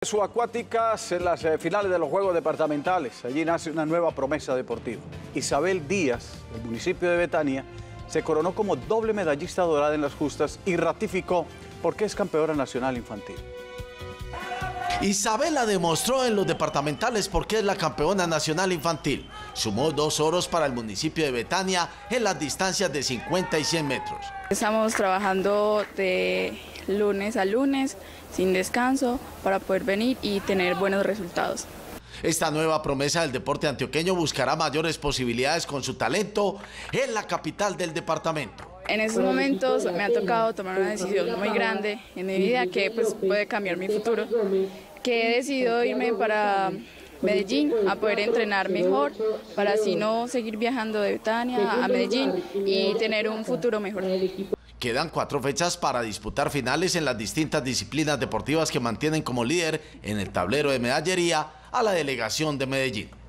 Subacuáticas en las finales de los Juegos Departamentales. Allí nace una nueva promesa deportiva. Isabel Díaz, del municipio de Betania, se coronó como doble medallista dorada en las justas y ratificó por qué es campeona nacional infantil. Isabel la demostró en los departamentales porque es la campeona nacional infantil. Sumó 2 oros para el municipio de Betania en las distancias de 50 y 100 metros. Estamos trabajando de lunes a lunes, sin descanso, para poder venir y tener buenos resultados. Esta nueva promesa del deporte antioqueño buscará mayores posibilidades con su talento en la capital del departamento. En estos momentos me ha tocado tomar una decisión muy grande en mi vida que puede cambiar mi futuro, que he decidido irme para Medellín a poder entrenar mejor, para así no seguir viajando de Betania a Medellín y tener un futuro mejor. Quedan 4 fechas para disputar finales en las distintas disciplinas deportivas que mantienen como líder en el tablero de medallería a la delegación de Medellín.